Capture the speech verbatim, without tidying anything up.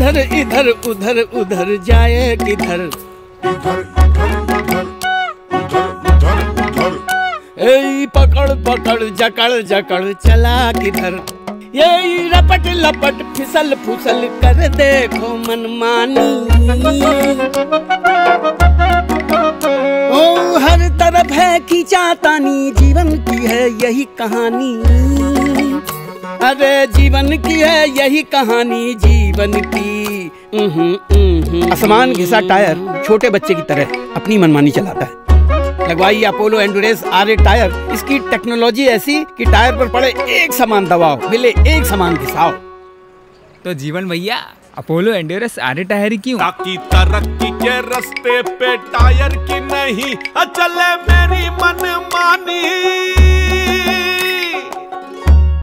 इधर इधर उधर उधर जाए किधर, इधर इधर उधर उधर उधर उधर। ए पकड़ पकड़ जकड़ जकड़ चला किधर, ये रपट लपट फिसल फुसल कर देखो मनमानी। ओ हर तरफ है खींचातानी, जीवन की है यही कहानी। अरे जीवन की है यही कहानी, जीवन की। उहुं, उहुं। आसमान घिसा टायर छोटे बच्चे की तरह अपनी मनमानी चलाता है। लगवाइए Apollo endurance R A tyre. इसकी टेक्नोलॉजी ऐसी कि टायर पर पड़े एक समान दबाव, मिले एक समान घिसाव। तो जीवन भैया Apollo endurance R A tyre क्यों? ताकि तरक्की के रास्ते पे टायर की नहीं चले मेरी मनमानी।